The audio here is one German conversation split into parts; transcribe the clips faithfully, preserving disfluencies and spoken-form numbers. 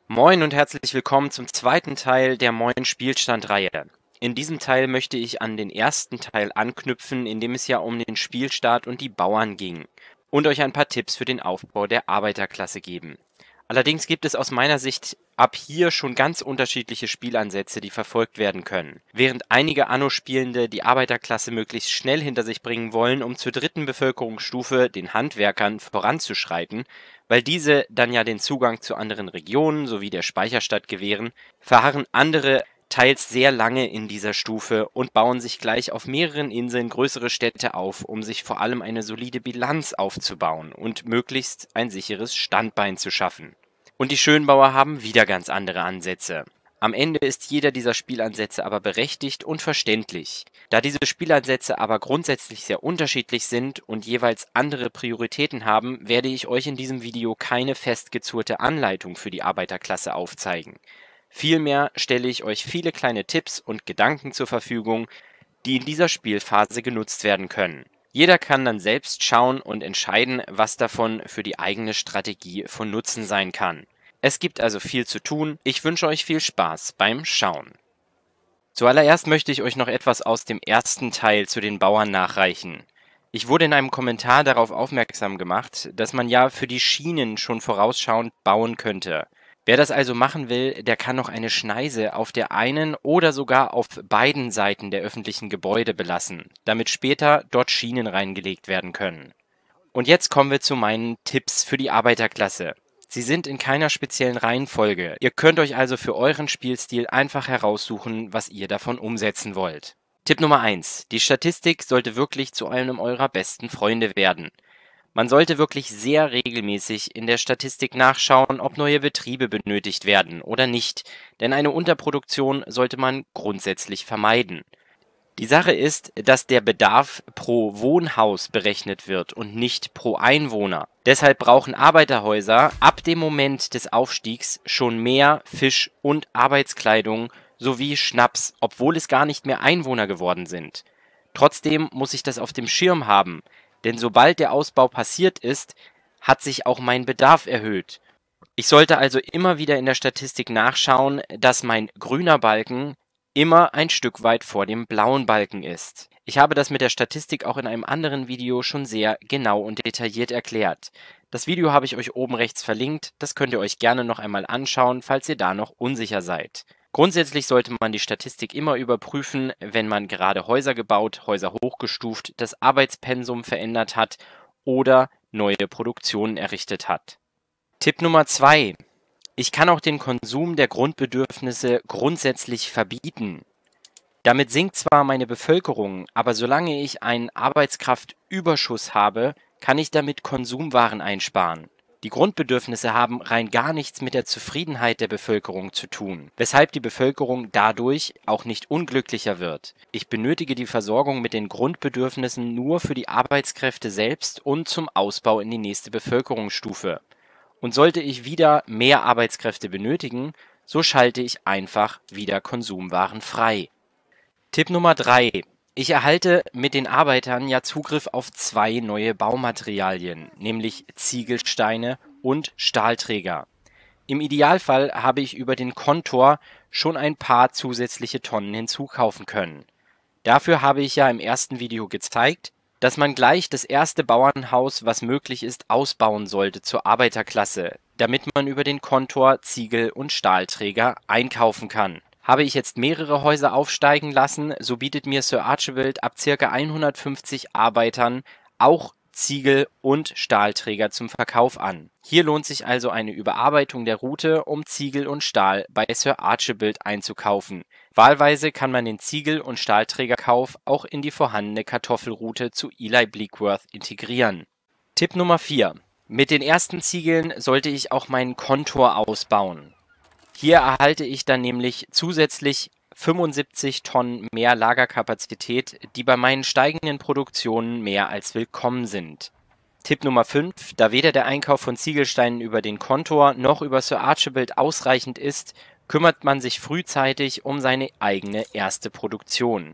Moin und herzlich willkommen zum zweiten Teil der Moin Spielstand-Reihe. In diesem Teil möchte ich an den ersten Teil anknüpfen, in dem es ja um den Spielstart und die Bauern ging und euch ein paar Tipps für den Aufbau der Arbeiterklasse geben. Allerdings gibt es aus meiner Sicht ab hier schon ganz unterschiedliche Spielansätze, die verfolgt werden können. Während einige Anno-Spielende die Arbeiterklasse möglichst schnell hinter sich bringen wollen, um zur dritten Bevölkerungsstufe, den Handwerkern, voranzuschreiten, weil diese dann ja den Zugang zu anderen Regionen sowie der Speicherstadt gewähren, verharren andere teils sehr lange in dieser Stufe und bauen sich gleich auf mehreren Inseln größere Städte auf, um sich vor allem eine solide Bilanz aufzubauen und möglichst ein sicheres Standbein zu schaffen. Und die Schönbauer haben wieder ganz andere Ansätze. Am Ende ist jeder dieser Spielansätze aber berechtigt und verständlich. Da diese Spielansätze aber grundsätzlich sehr unterschiedlich sind und jeweils andere Prioritäten haben, werde ich euch in diesem Video keine festgezurrte Anleitung für die Arbeiterklasse aufzeigen. Vielmehr stelle ich euch viele kleine Tipps und Gedanken zur Verfügung, die in dieser Spielphase genutzt werden können. Jeder kann dann selbst schauen und entscheiden, was davon für die eigene Strategie von Nutzen sein kann. Es gibt also viel zu tun. Ich wünsche euch viel Spaß beim Schauen. Zuallererst möchte ich euch noch etwas aus dem ersten Teil zu den Bauern nachreichen. Ich wurde in einem Kommentar darauf aufmerksam gemacht, dass man ja für die Schienen schon vorausschauend bauen könnte. Wer das also machen will, der kann noch eine Schneise auf der einen oder sogar auf beiden Seiten der öffentlichen Gebäude belassen, damit später dort Schienen reingelegt werden können. Und jetzt kommen wir zu meinen Tipps für die Arbeiterklasse. Sie sind in keiner speziellen Reihenfolge. Ihr könnt euch also für euren Spielstil einfach heraussuchen, was ihr davon umsetzen wollt. Tipp Nummer eins. Die Statistik sollte wirklich zu einem eurer besten Freunde werden. Man sollte wirklich sehr regelmäßig in der Statistik nachschauen, ob neue Betriebe benötigt werden oder nicht, denn eine Unterproduktion sollte man grundsätzlich vermeiden. Die Sache ist, dass der Bedarf pro Wohnhaus berechnet wird und nicht pro Einwohner. Deshalb brauchen Arbeiterhäuser ab dem Moment des Aufstiegs schon mehr Fisch- und Arbeitskleidung sowie Schnaps, obwohl es gar nicht mehr Einwohner geworden sind. Trotzdem muss ich das auf dem Schirm haben, denn sobald der Ausbau passiert ist, hat sich auch mein Bedarf erhöht. Ich sollte also immer wieder in der Statistik nachschauen, dass mein grüner Balken immer ein Stück weit vor dem blauen Balken ist. Ich habe das mit der Statistik auch in einem anderen Video schon sehr genau und detailliert erklärt. Das Video habe ich euch oben rechts verlinkt, das könnt ihr euch gerne noch einmal anschauen, falls ihr da noch unsicher seid. Grundsätzlich sollte man die Statistik immer überprüfen, wenn man gerade Häuser gebaut, Häuser hochgestuft, das Arbeitspensum verändert hat oder neue Produktionen errichtet hat. Tipp Nummer zwei. Ich kann auch den Konsum der Grundbedürfnisse grundsätzlich verbieten. Damit sinkt zwar meine Bevölkerung, aber solange ich einen Arbeitskraftüberschuss habe, kann ich damit Konsumwaren einsparen. Die Grundbedürfnisse haben rein gar nichts mit der Zufriedenheit der Bevölkerung zu tun, weshalb die Bevölkerung dadurch auch nicht unglücklicher wird. Ich benötige die Versorgung mit den Grundbedürfnissen nur für die Arbeitskräfte selbst und zum Ausbau in die nächste Bevölkerungsstufe. Und sollte ich wieder mehr Arbeitskräfte benötigen, so schalte ich einfach wieder Konsumwaren frei. Tipp Nummer drei. Ich erhalte mit den Arbeitern ja Zugriff auf zwei neue Baumaterialien, nämlich Ziegelsteine und Stahlträger. Im Idealfall habe ich über den Kontor schon ein paar zusätzliche Tonnen hinzukaufen können. Dafür habe ich ja im ersten Video gezeigt, dass man gleich das erste Bauernhaus, was möglich ist, ausbauen sollte zur Arbeiterklasse, damit man über den Kontor Ziegel und Stahlträger einkaufen kann. Habe ich jetzt mehrere Häuser aufsteigen lassen, so bietet mir Sir Archibald ab ca. hundertfünfzig Arbeitern auch Ziegel und Stahlträger zum Verkauf an. Hier lohnt sich also eine Überarbeitung der Route, um Ziegel und Stahl bei Sir Archibald einzukaufen. Wahlweise kann man den Ziegel- und Stahlträgerkauf auch in die vorhandene Kartoffelroute zu Eli Bleakworth integrieren. Tipp Nummer vier. Mit den ersten Ziegeln sollte ich auch meinen Kontor ausbauen. Hier erhalte ich dann nämlich zusätzlich fünfundsiebzig Tonnen mehr Lagerkapazität, die bei meinen steigenden Produktionen mehr als willkommen sind. Tipp Nummer fünf. Da weder der Einkauf von Ziegelsteinen über den Kontor noch über Sir Archibald ausreichend ist, kümmert man sich frühzeitig um seine eigene erste Produktion.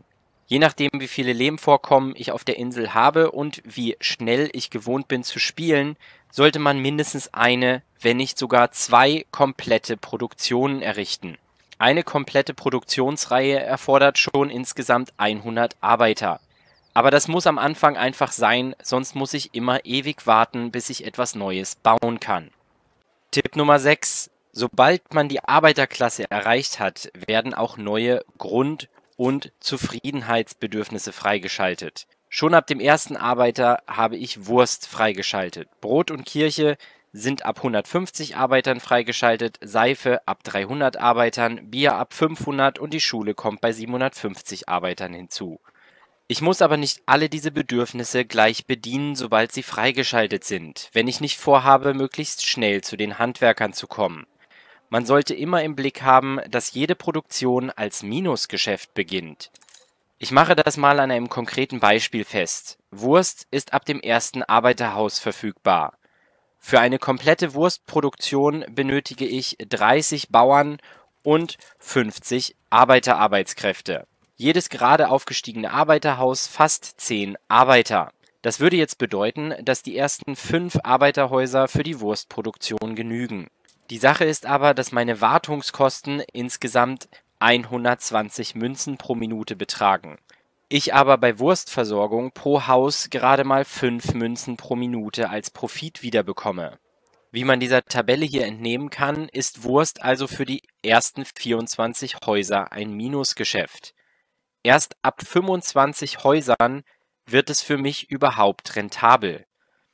Je nachdem, wie viele Lehmvorkommen ich auf der Insel habe und wie schnell ich gewohnt bin zu spielen, sollte man mindestens eine, wenn nicht sogar zwei komplette Produktionen errichten. Eine komplette Produktionsreihe erfordert schon insgesamt hundert Arbeiter. Aber das muss am Anfang einfach sein, sonst muss ich immer ewig warten, bis ich etwas Neues bauen kann. Tipp Nummer sechs. Sobald man die Arbeiterklasse erreicht hat, werden auch neue Grund- und Zufriedenheitsbedürfnisse freigeschaltet. Schon ab dem ersten Arbeiter habe ich Wurst freigeschaltet. Brot und Kirche sind ab hundertfünfzig Arbeitern freigeschaltet, Seife ab dreihundert Arbeitern, Bier ab fünfhundert und die Schule kommt bei siebenhundertfünfzig Arbeitern hinzu. Ich muss aber nicht alle diese Bedürfnisse gleich bedienen, sobald sie freigeschaltet sind, wenn ich nicht vorhabe, möglichst schnell zu den Handwerkern zu kommen. Man sollte immer im Blick haben, dass jede Produktion als Minusgeschäft beginnt. Ich mache das mal an einem konkreten Beispiel fest. Wurst ist ab dem ersten Arbeiterhaus verfügbar. Für eine komplette Wurstproduktion benötige ich dreißig Bauern und fünfzig Arbeiterarbeitskräfte. Jedes gerade aufgestiegene Arbeiterhaus fasst zehn Arbeiter. Das würde jetzt bedeuten, dass die ersten fünf Arbeiterhäuser für die Wurstproduktion genügen. Die Sache ist aber, dass meine Wartungskosten insgesamt hundertzwanzig Münzen pro Minute betragen. Ich aber bei Wurstversorgung pro Haus gerade mal fünf Münzen pro Minute als Profit wiederbekomme. Wie man dieser Tabelle hier entnehmen kann, ist Wurst also für die ersten vierundzwanzig Häuser ein Minusgeschäft. Erst ab fünfundzwanzig Häusern wird es für mich überhaupt rentabel.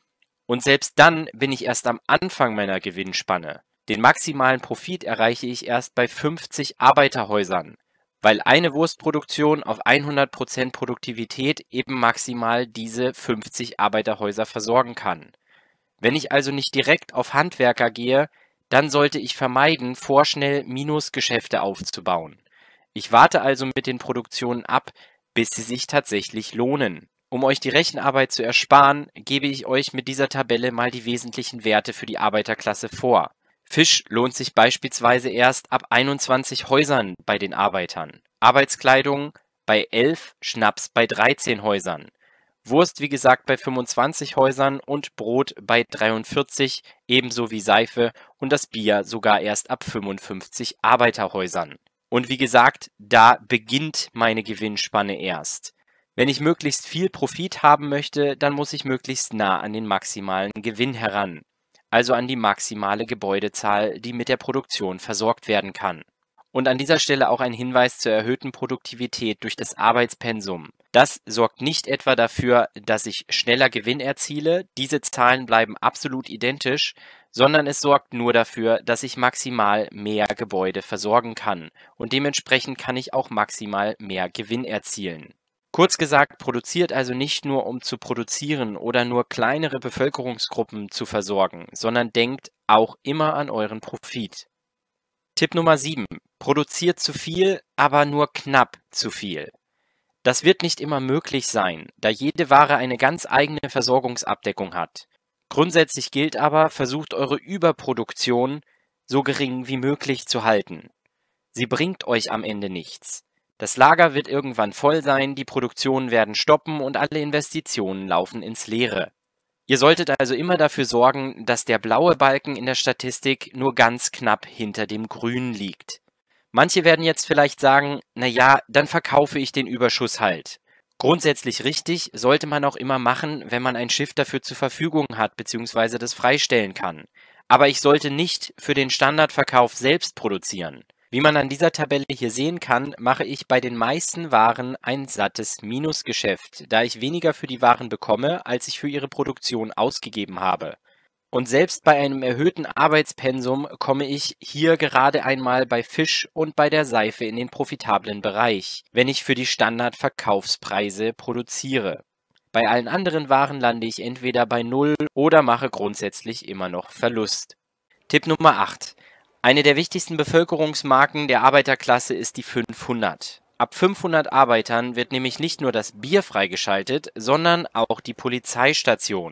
Und selbst dann bin ich erst am Anfang meiner Gewinnspanne. Den maximalen Profit erreiche ich erst bei fünfzig Arbeiterhäusern, weil eine Wurstproduktion auf hundert Prozent Produktivität eben maximal diese fünfzig Arbeiterhäuser versorgen kann. Wenn ich also nicht direkt auf Handwerker gehe, dann sollte ich vermeiden, vorschnell Minusgeschäfte aufzubauen. Ich warte also mit den Produktionen ab, bis sie sich tatsächlich lohnen. Um euch die Rechenarbeit zu ersparen, gebe ich euch mit dieser Tabelle mal die wesentlichen Werte für die Arbeiterklasse vor. Fisch lohnt sich beispielsweise erst ab einundzwanzig Häusern bei den Arbeitern. Arbeitskleidung bei elf, Schnaps bei dreizehn Häusern. Wurst wie gesagt bei fünfundzwanzig Häusern und Brot bei dreiundvierzig, ebenso wie Seife und das Bier sogar erst ab fünfundfünfzig Arbeiterhäusern. Und wie gesagt, da beginnt meine Gewinnspanne erst. Wenn ich möglichst viel Profit haben möchte, dann muss ich möglichst nah an den maximalen Gewinn heran, also an die maximale Gebäudezahl, die mit der Produktion versorgt werden kann. Und an dieser Stelle auch ein Hinweis zur erhöhten Produktivität durch das Arbeitspensum. Das sorgt nicht etwa dafür, dass ich schneller Gewinn erziele, diese Zahlen bleiben absolut identisch, sondern es sorgt nur dafür, dass ich maximal mehr Gebäude versorgen kann und dementsprechend kann ich auch maximal mehr Gewinn erzielen. Kurz gesagt, produziert also nicht nur, um zu produzieren oder nur kleinere Bevölkerungsgruppen zu versorgen, sondern denkt auch immer an euren Profit. Tipp Nummer sieben. Produziert zu viel, aber nur knapp zu viel. Das wird nicht immer möglich sein, da jede Ware eine ganz eigene Versorgungsabdeckung hat. Grundsätzlich gilt aber, versucht eure Überproduktion so gering wie möglich zu halten. Sie bringt euch am Ende nichts. Das Lager wird irgendwann voll sein, die Produktionen werden stoppen und alle Investitionen laufen ins Leere. Ihr solltet also immer dafür sorgen, dass der blaue Balken in der Statistik nur ganz knapp hinter dem grünen liegt. Manche werden jetzt vielleicht sagen, naja, dann verkaufe ich den Überschuss halt. Grundsätzlich richtig, sollte man auch immer machen, wenn man ein Schiff dafür zur Verfügung hat bzw. das freistellen kann. Aber ich sollte nicht für den Standardverkauf selbst produzieren. Wie man an dieser Tabelle hier sehen kann, mache ich bei den meisten Waren ein sattes Minusgeschäft, da ich weniger für die Waren bekomme, als ich für ihre Produktion ausgegeben habe. Und selbst bei einem erhöhten Arbeitspensum komme ich hier gerade einmal bei Fisch und bei der Seife in den profitablen Bereich, wenn ich für die Standardverkaufspreise produziere. Bei allen anderen Waren lande ich entweder bei Null oder mache grundsätzlich immer noch Verlust. Tipp Nummer acht. Eine der wichtigsten Bevölkerungsmarken der Arbeiterklasse ist die fünfhundert. Ab fünfhundert Arbeitern wird nämlich nicht nur das Bier freigeschaltet, sondern auch die Polizeistation.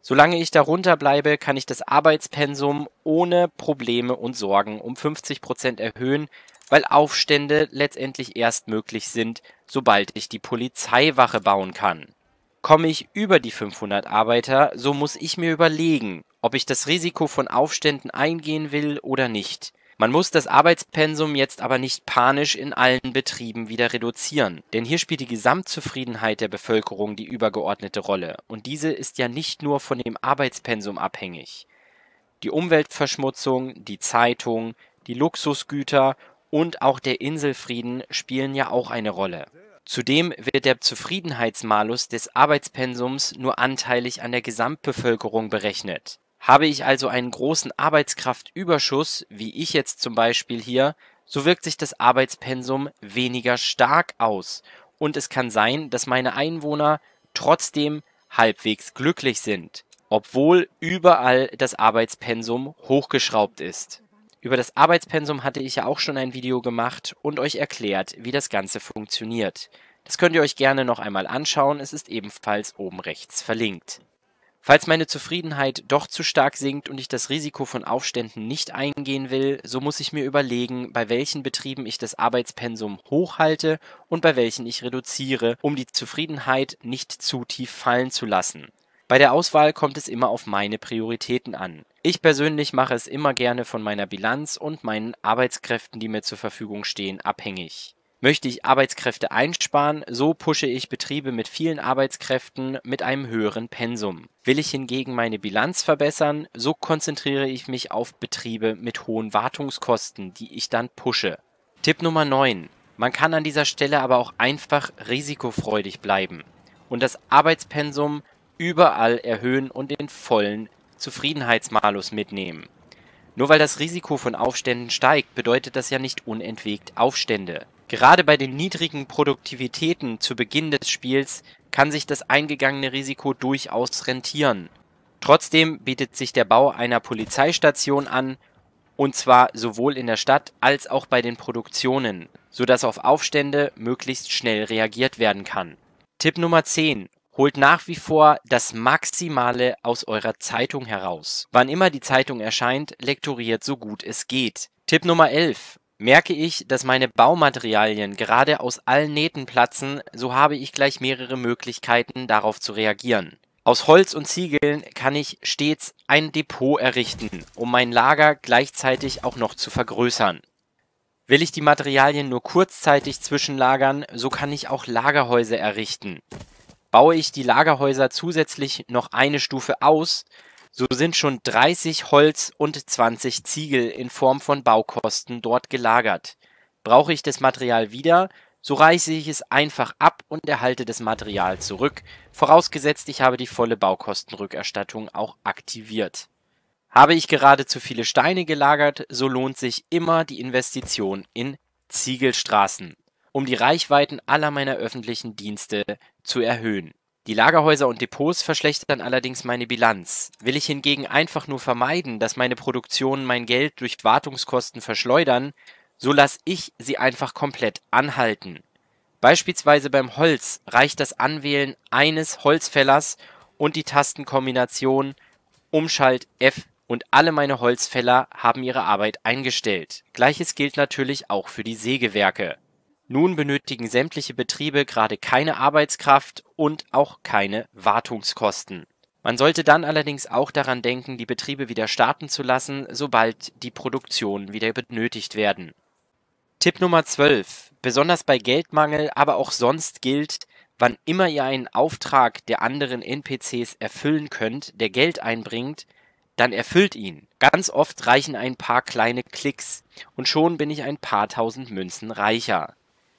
Solange ich darunter bleibe, kann ich das Arbeitspensum ohne Probleme und Sorgen um fünfzig Prozent erhöhen, weil Aufstände letztendlich erst möglich sind, sobald ich die Polizeiwache bauen kann. Komme ich über die fünfhundert Arbeiter, so muss ich mir überlegen, ob ich das Risiko von Aufständen eingehen will oder nicht. Man muss das Arbeitspensum jetzt aber nicht panisch in allen Betrieben wieder reduzieren, denn hier spielt die Gesamtzufriedenheit der Bevölkerung die übergeordnete Rolle, und diese ist ja nicht nur von dem Arbeitspensum abhängig. Die Umweltverschmutzung, die Zeitung, die Luxusgüter und auch der Inselfrieden spielen ja auch eine Rolle. Zudem wird der Zufriedenheitsmalus des Arbeitspensums nur anteilig an der Gesamtbevölkerung berechnet. Habe ich also einen großen Arbeitskraftüberschuss, wie ich jetzt zum Beispiel hier, so wirkt sich das Arbeitspensum weniger stark aus, und es kann sein, dass meine Einwohner trotzdem halbwegs glücklich sind, obwohl überall das Arbeitspensum hochgeschraubt ist. Über das Arbeitspensum hatte ich ja auch schon ein Video gemacht und euch erklärt, wie das Ganze funktioniert. Das könnt ihr euch gerne noch einmal anschauen, es ist ebenfalls oben rechts verlinkt. Falls meine Zufriedenheit doch zu stark sinkt und ich das Risiko von Aufständen nicht eingehen will, so muss ich mir überlegen, bei welchen Betrieben ich das Arbeitspensum hochhalte und bei welchen ich reduziere, um die Zufriedenheit nicht zu tief fallen zu lassen. Bei der Auswahl kommt es immer auf meine Prioritäten an. Ich persönlich mache es immer gerne von meiner Bilanz und meinen Arbeitskräften, die mir zur Verfügung stehen, abhängig. Möchte ich Arbeitskräfte einsparen, so pushe ich Betriebe mit vielen Arbeitskräften mit einem höheren Pensum. Will ich hingegen meine Bilanz verbessern, so konzentriere ich mich auf Betriebe mit hohen Wartungskosten, die ich dann pushe. Tipp Nummer neun. Man kann an dieser Stelle aber auch einfach risikofreudig bleiben und das Arbeitspensum überall erhöhen und den vollen Zufriedenheitsmalus mitnehmen. Nur weil das Risiko von Aufständen steigt, bedeutet das ja nicht unentwegt Aufstände. Gerade bei den niedrigen Produktivitäten zu Beginn des Spiels kann sich das eingegangene Risiko durchaus rentieren. Trotzdem bietet sich der Bau einer Polizeistation an, und zwar sowohl in der Stadt als auch bei den Produktionen, sodass auf Aufstände möglichst schnell reagiert werden kann. Tipp Nummer zehn. Holt nach wie vor das Maximale aus eurer Zeitung heraus. Wann immer die Zeitung erscheint, lektoriert so gut es geht. Tipp Nummer elf. Merke ich, dass meine Baumaterialien gerade aus allen Nähten platzen, so habe ich gleich mehrere Möglichkeiten, darauf zu reagieren. Aus Holz und Ziegeln kann ich stets ein Depot errichten, um mein Lager gleichzeitig auch noch zu vergrößern. Will ich die Materialien nur kurzzeitig zwischenlagern, so kann ich auch Lagerhäuser errichten. Baue ich die Lagerhäuser zusätzlich noch eine Stufe aus, so sind schon dreißig Holz und zwanzig Ziegel in Form von Baukosten dort gelagert. Brauche ich das Material wieder, so reiße ich es einfach ab und erhalte das Material zurück, vorausgesetzt ich habe die volle Baukostenrückerstattung auch aktiviert. Habe ich gerade zu viele Steine gelagert, so lohnt sich immer die Investition in Ziegelstraßen, um die Reichweiten aller meiner öffentlichen Dienste zu erhöhen. Die Lagerhäuser und Depots verschlechtern allerdings meine Bilanz. Will ich hingegen einfach nur vermeiden, dass meine Produktionen mein Geld durch Wartungskosten verschleudern, so lasse ich sie einfach komplett anhalten. Beispielsweise beim Holz reicht das Anwählen eines Holzfällers und die Tastenkombination Umschalt F und alle meine Holzfäller haben ihre Arbeit eingestellt. Gleiches gilt natürlich auch für die Sägewerke. Nun benötigen sämtliche Betriebe gerade keine Arbeitskraft und auch keine Wartungskosten. Man sollte dann allerdings auch daran denken, die Betriebe wieder starten zu lassen, sobald die Produktionen wieder benötigt werden. Tipp Nummer zwölf. Besonders bei Geldmangel, aber auch sonst gilt, wann immer ihr einen Auftrag der anderen N P Cs erfüllen könnt, der Geld einbringt, dann erfüllt ihn. Ganz oft reichen ein paar kleine Klicks und schon bin ich ein paar tausend Münzen reicher.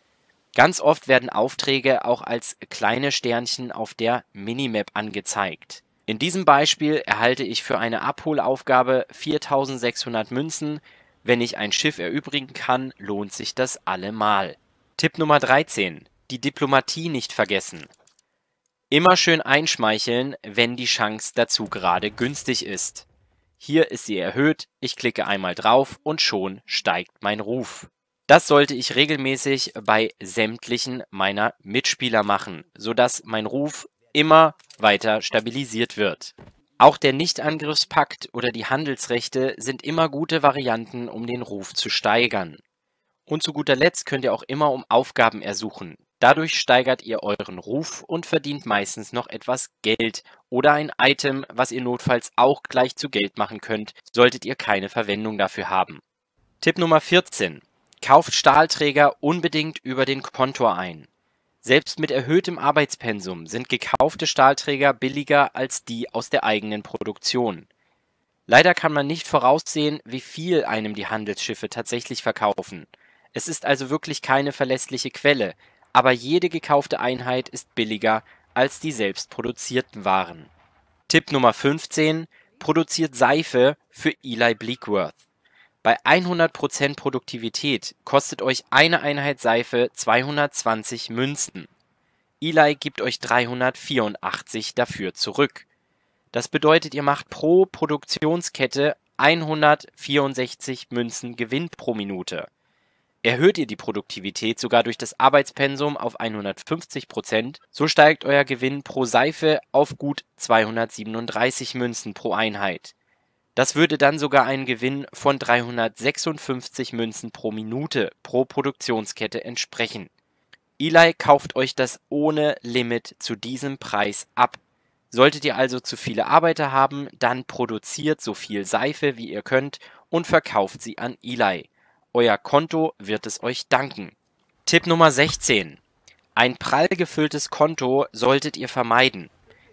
Ganz oft werden Aufträge auch als kleine Sternchen auf der Minimap angezeigt. In diesem Beispiel erhalte ich für eine Abholaufgabe viertausendsechshundert Münzen. Wenn ich ein Schiff erübrigen kann, lohnt sich das allemal. Tipp Nummer dreizehn. Die Diplomatie nicht vergessen. Immer schön einschmeicheln, wenn die Chance dazu gerade günstig ist. Hier ist sie erhöht, ich klicke einmal drauf und schon steigt mein Ruf. Das sollte ich regelmäßig bei sämtlichen meiner Mitspieler machen, sodass mein Ruf immer weiter stabilisiert wird. Auch der Nichtangriffspakt oder die Handelsrechte sind immer gute Varianten, um den Ruf zu steigern. Und zu guter Letzt könnt ihr auch immer um Aufgaben ersuchen. Dadurch steigert ihr euren Ruf und verdient meistens noch etwas Geld oder ein Item, was ihr notfalls auch gleich zu Geld machen könnt, solltet ihr keine Verwendung dafür haben. Tipp Nummer vierzehn. Kauft Stahlträger unbedingt über den Kontor ein. Selbst mit erhöhtem Arbeitspensum sind gekaufte Stahlträger billiger als die aus der eigenen Produktion. Leider kann man nicht voraussehen, wie viel einem die Handelsschiffe tatsächlich verkaufen. Es ist also wirklich keine verlässliche Quelle, aber jede gekaufte Einheit ist billiger als die selbst produzierten Waren. Tipp Nummer fünfzehn. Produziert Seife für Eli Bleakworth. Bei hundert Prozent Produktivität kostet euch eine Einheit Seife zweihundertzwanzig Münzen. Eli gibt euch dreihundertvierundachtzig dafür zurück. Das bedeutet, ihr macht pro Produktionskette hundertvierundsechzig Münzen Gewinn pro Minute. Erhöht ihr die Produktivität sogar durch das Arbeitspensum auf hundertfünfzig Prozent, so steigt euer Gewinn pro Seife auf gut zweihundertsiebenunddreißig Münzen pro Einheit. Das würde dann sogar einen Gewinn von dreihundertsechsundfünfzig Münzen pro Minute pro Produktionskette entsprechen. Eli kauft euch das ohne Limit zu diesem Preis ab. Solltet ihr also zu viele Arbeiter haben, dann produziert so viel Seife, wie ihr könnt und verkauft sie an Eli. Euer Konto wird es euch danken. Tipp Nummer sechzehn. Ein prall gefülltes Konto solltet ihr vermeiden.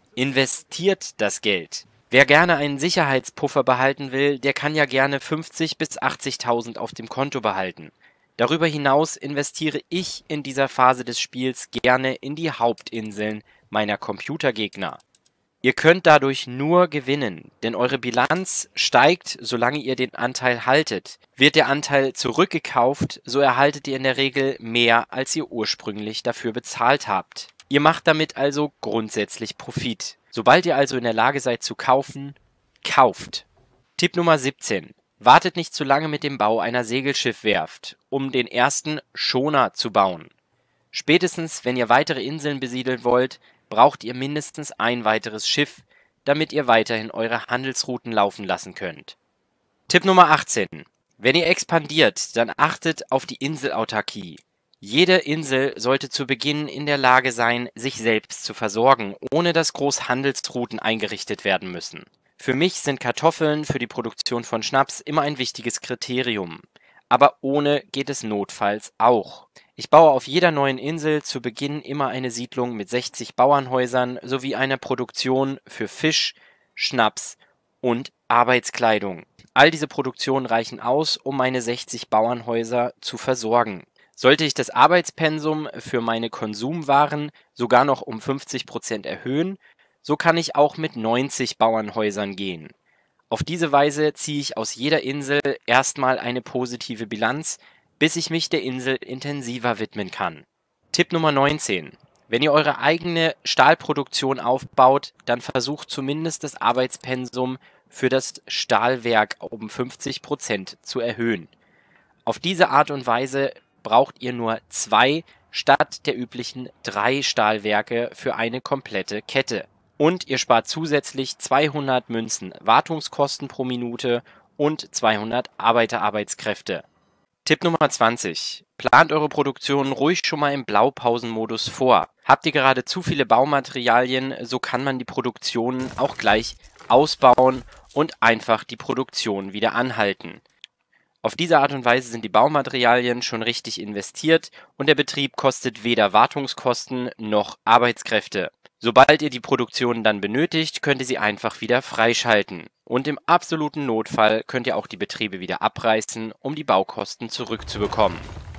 Investiert das Geld. Wer gerne einen Sicherheitspuffer behalten will, der kann ja gerne fünfzigtausend bis achtzigtausend auf dem Konto behalten. Darüber hinaus investiere ich in dieser Phase des Spiels gerne in die Hauptinseln meiner Computergegner. Ihr könnt dadurch nur gewinnen, denn eure Bilanz steigt, solange ihr den Anteil haltet. Wird der Anteil zurückgekauft, so erhaltet ihr in der Regel mehr, als ihr ursprünglich dafür bezahlt habt. Ihr macht damit also grundsätzlich Profit. Sobald ihr also in der Lage seid zu kaufen, kauft. Tipp Nummer siebzehn. Wartet nicht zu lange mit dem Bau einer Segelschiffwerft, um den ersten Schoner zu bauen. Spätestens, wenn ihr weitere Inseln besiedeln wollt, braucht ihr mindestens ein weiteres Schiff, damit ihr weiterhin eure Handelsrouten laufen lassen könnt. Tipp Nummer achtzehn. Wenn ihr expandiert, dann achtet auf die Inselautarkie. Jede Insel sollte zu Beginn in der Lage sein, sich selbst zu versorgen, ohne dass groß Handelsrouten eingerichtet werden müssen. Für mich sind Kartoffeln für die Produktion von Schnaps immer ein wichtiges Kriterium. Aber ohne geht es notfalls auch. Ich baue auf jeder neuen Insel zu Beginn immer eine Siedlung mit sechzig Bauernhäusern sowie einer Produktion für Fisch, Schnaps und Arbeitskleidung. All diese Produktionen reichen aus, um meine sechzig Bauernhäuser zu versorgen. Sollte ich das Arbeitspensum für meine Konsumwaren sogar noch um fünfzig Prozent erhöhen, so kann ich auch mit neunzig Bauernhäusern gehen. Auf diese Weise ziehe ich aus jeder Insel erstmal eine positive Bilanz, bis ich mich der Insel intensiver widmen kann. Tipp Nummer neunzehn. Wenn ihr eure eigene Stahlproduktion aufbaut, dann versucht zumindest das Arbeitspensum für das Stahlwerk um fünfzig Prozent zu erhöhen. Auf diese Art und Weise braucht ihr nur zwei statt der üblichen drei Stahlwerke für eine komplette Kette. Und ihr spart zusätzlich zweihundert Münzen Wartungskosten pro Minute und zweihundert Arbeiterarbeitskräfte. Tipp Nummer zwanzig. Plant eure Produktion ruhig schon mal im Blaupausenmodus vor. Habt ihr gerade zu viele Baumaterialien, so kann man die Produktion auch gleich ausbauen und einfach die Produktion wieder anhalten. Auf diese Art und Weise sind die Baumaterialien schon richtig investiert und der Betrieb kostet weder Wartungskosten noch Arbeitskräfte. Sobald ihr die Produktion dann benötigt, könnt ihr sie einfach wieder freischalten. Und im absoluten Notfall könnt ihr auch die Betriebe wieder abreißen, um die Baukosten zurückzubekommen.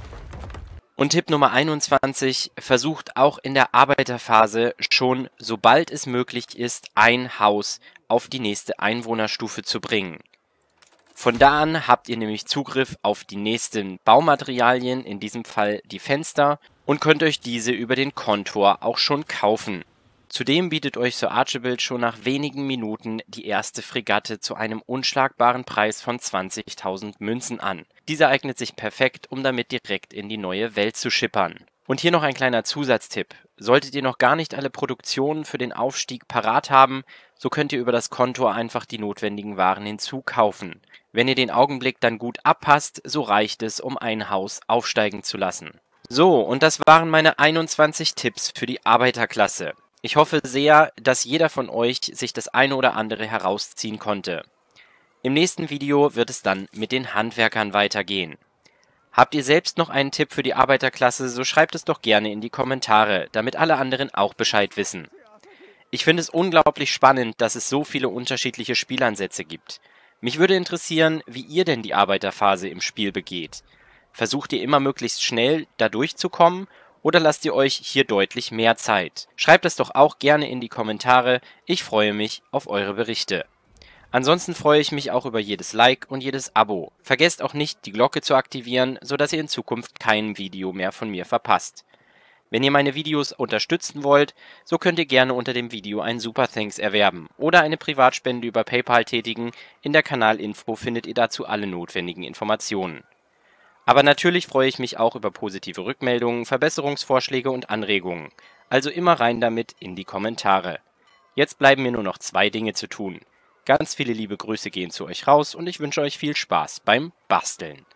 Und Tipp Nummer einundzwanzig, versucht auch in der Arbeiterphase schon, sobald es möglich ist, ein Haus auf die nächste Einwohnerstufe zu bringen. Von da an habt ihr nämlich Zugriff auf die nächsten Baumaterialien, in diesem Fall die Fenster, und könnt euch diese über den Kontor auch schon kaufen. Zudem bietet euch Sir Archibald schon nach wenigen Minuten die erste Fregatte zu einem unschlagbaren Preis von zwanzigtausend Münzen an. Diese eignet sich perfekt, um damit direkt in die neue Welt zu schippern. Und hier noch ein kleiner Zusatztipp. Solltet ihr noch gar nicht alle Produktionen für den Aufstieg parat haben, so könnt ihr über das Konto einfach die notwendigen Waren hinzukaufen. Wenn ihr den Augenblick dann gut abpasst, so reicht es, um ein Haus aufsteigen zu lassen. So, und das waren meine einundzwanzig Tipps für die Arbeiterklasse. Ich hoffe sehr, dass jeder von euch sich das eine oder andere herausziehen konnte. Im nächsten Video wird es dann mit den Handwerkern weitergehen. Habt ihr selbst noch einen Tipp für die Arbeiterklasse, so schreibt es doch gerne in die Kommentare, damit alle anderen auch Bescheid wissen. Ich finde es unglaublich spannend, dass es so viele unterschiedliche Spielansätze gibt. Mich würde interessieren, wie ihr denn die Arbeiterphase im Spiel begeht. Versucht ihr immer möglichst schnell da durchzukommen oder lasst ihr euch hier deutlich mehr Zeit? Schreibt es doch auch gerne in die Kommentare, ich freue mich auf eure Berichte. Ansonsten freue ich mich auch über jedes Like und jedes Abo. Vergesst auch nicht, die Glocke zu aktivieren, sodass ihr in Zukunft kein Video mehr von mir verpasst. Wenn ihr meine Videos unterstützen wollt, so könnt ihr gerne unter dem Video ein Super Thanks erwerben oder eine Privatspende über PayPal tätigen. In der Kanalinfo findet ihr dazu alle notwendigen Informationen. Aber natürlich freue ich mich auch über positive Rückmeldungen, Verbesserungsvorschläge und Anregungen. Also immer rein damit in die Kommentare. Jetzt bleiben mir nur noch zwei Dinge zu tun. Ganz viele liebe Grüße gehen zu euch raus und ich wünsche euch viel Spaß beim Basteln.